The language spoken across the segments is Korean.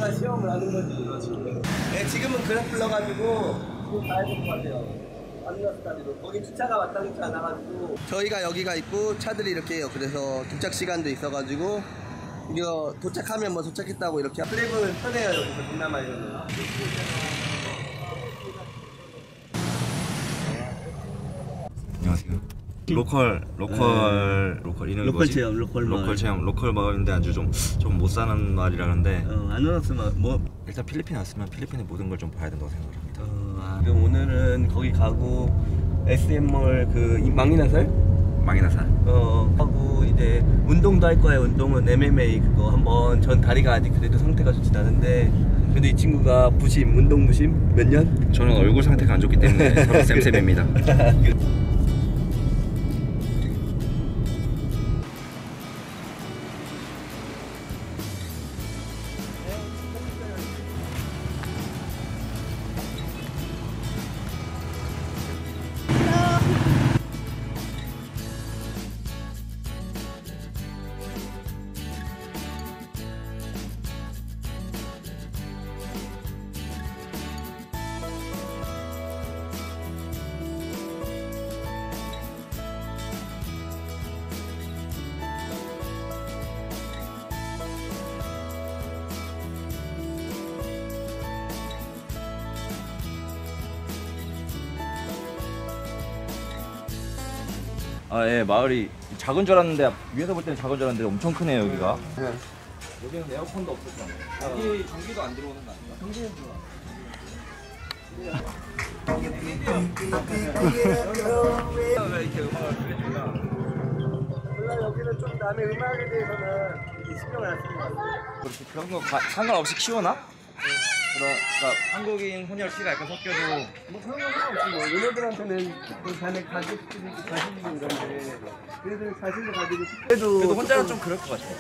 그래야 시험을 하는 거지. 네, 지금은 그래 불러가지고 지금 가야 될 것 같아요. 아누라스까지도. 거기 주차가 마땅치 않아가지고 저희가 여기가 있고 차들이 이렇게 해요. 그래서 도착 시간도 있어가지고 이거 도착하면 뭐 도착했다고 이렇게 플레이브는 편해요. 여기서 동남아 이거는. 안녕하세요. 로컬 이름이 뭐지? 체험, 로컬 체험, 로컬 마을인데 아주 좀 못 사는 마을이라는데. 아누라스 뭐 일단 필리핀 왔으면 필리핀의 모든 걸 좀 봐야 된다고 생각을 합니다. 그럼 오늘은 거기 가고 SM몰 그 망이나살 하고 이제 운동도 할 거예요. 운동은 MMA 그거 한번. 전 다리가 아직 그래도 상태가 좋진 않은데 그래도 이 친구가 운동 부심 몇 년? 저는 얼굴 상태가 안 좋기 때문에 서로 쌤쌤입니다. 예, 마을이 작은 줄 알았는데 위에서 볼 때는 작은 줄 알았는데 엄청 크네요 여기가. 네. 여기는 에어컨도 없었어. 여기 전기도 안 들어오는 거 아닌가? 전기는 왜 이렇게 음악을 크게 틀까? 몰라. 여기는 좀 남의 음악에 대해서는 신경을 안 쓰는 것 같아요. 그렇게 그런 거 상관없이 키우나? 그러니까 한국인 혼혈 씨가 약간 섞여도 뭐 그런 건 상관없지. 뭐 얘네들한테는 그 자네 가족들이 자신이고 이런데 얘네들은 자신도 가지고 그래도 혼자는 좀 그럴 것 같아요.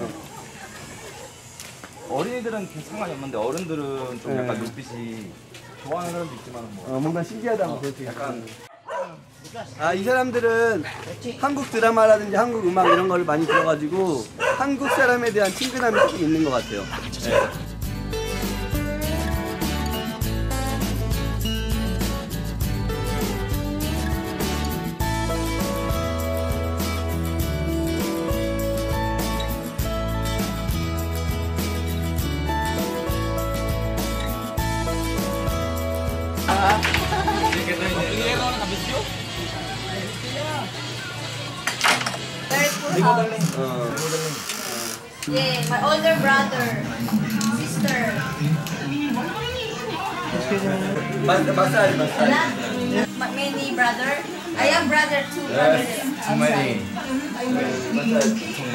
어린이들은 상관이 없는데 어른들은 좀 약간 눈빛이 좋아하는 사람도 있지만 뭐 뭔가 신기하다고 그렇지. 약간 이 사람들은 한국 드라마라든지 한국 음악 이런 걸 많이 들어가지고 한국 사람에 대한 친근함이 좀 있는 것 같아요. 네. Yeah, my older brother, sister. 마사지. Many brother. I have brother too. too many. 정말.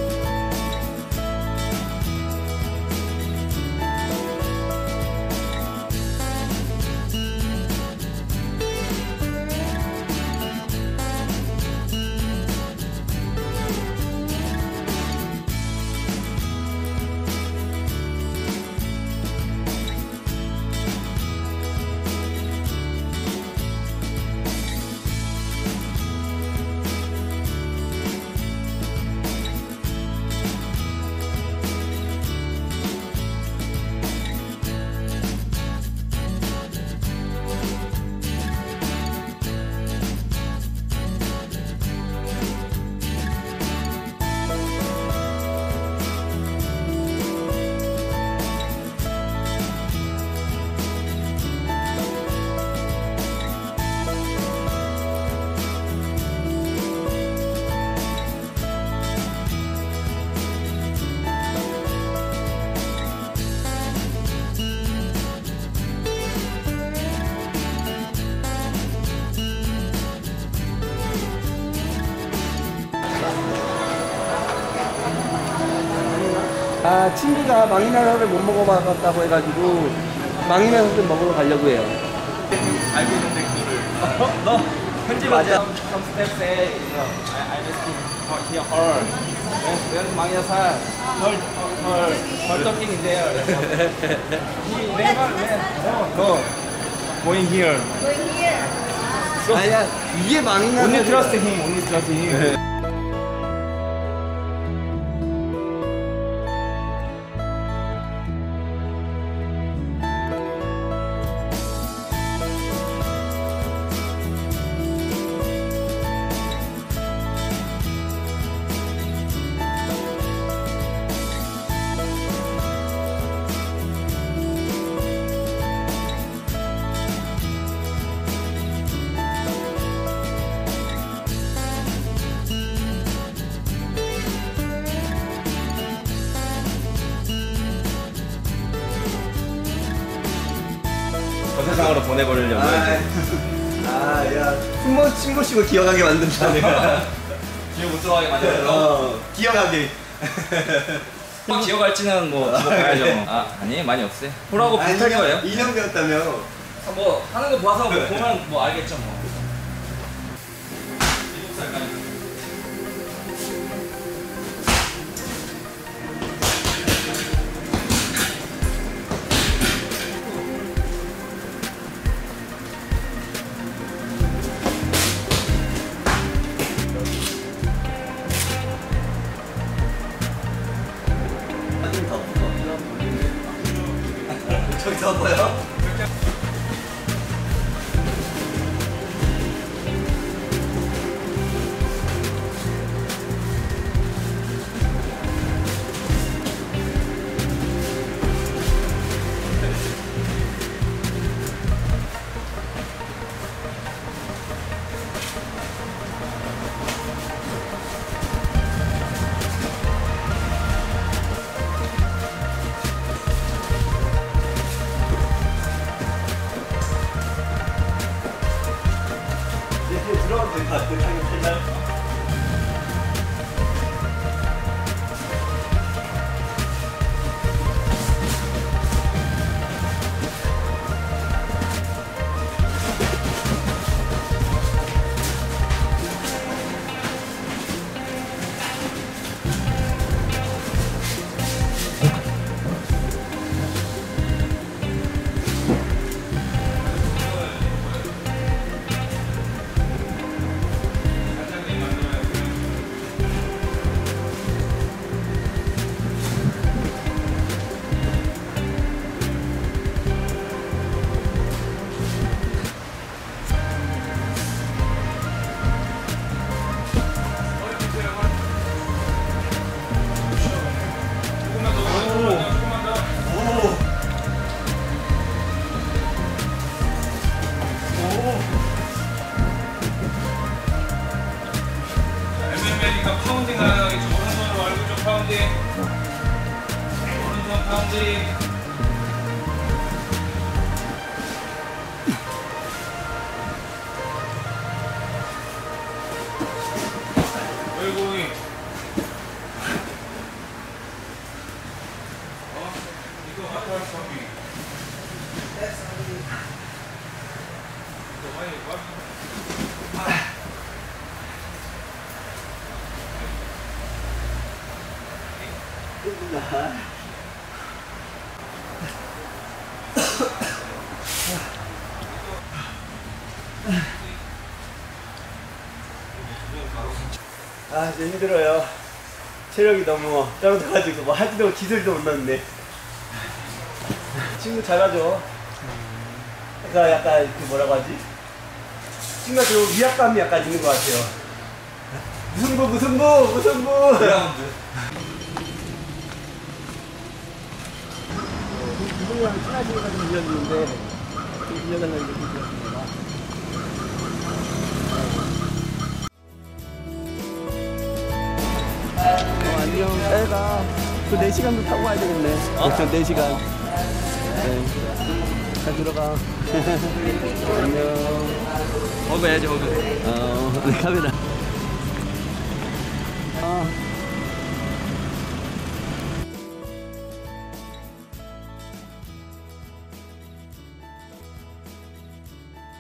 친구가 망이나사를 못 먹어봤다고 해가지고 망이나사를 먹으러 가려고 해요. 알고 있는데 그거를 너 편집 맞아. Some steps say, I just hear her. Where's 망이나사? Her talking in there. He never. No. Going here. Going here. 아니야, 이게 망이나사. Only trust him. Only trust him. 세상으로 보내버리려고. 야, 숨모심을 기억하게 만든다, 내가. 기억 못 들어가게 만들어서. 기억하게. 기억할지는 뭐 기억 봐야죠. 아니 많이 없어요. 호라고 비슷할 거예요. 2년 배웠다며. 뭐 하는 거 봐서 뭐 보면 뭐 알겠죠 뭐. 7살까지. 저기 더 보여? 들어가도 될 것 같아, 자기 팔잘. MMA니까 파운딩 가능하겠죠. 오른손으로 알고 좀 파운딩. 오른손 파운딩. 웨이고잉. 이거 하트할 파운딩. 이거 많이 와. 진짜 힘들어요. 체력이 너무 떨어져가지고 뭐 하지도 기술도 못 넣는데. 친구 잘하죠. 그러니까 약간 그 뭐라고 하지? 친구가 좀 위압감이 약간 있는 것 같아요. 무승부! 2라운드. 이분이랑 친하시게가지고 밀렸는데 밀려달라고 이렇게 밀렸습니다. 안녕. 애가 그 4시간도 타고 가야 되겠네. 4시간. 네. 잘 들어가. 안녕. 허브 해야지 허브. 네, 카메라.